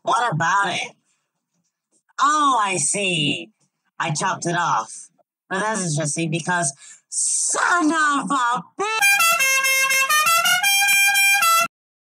What about it? Oh, I see. I chopped it off. But that's interesting because son of a bitch!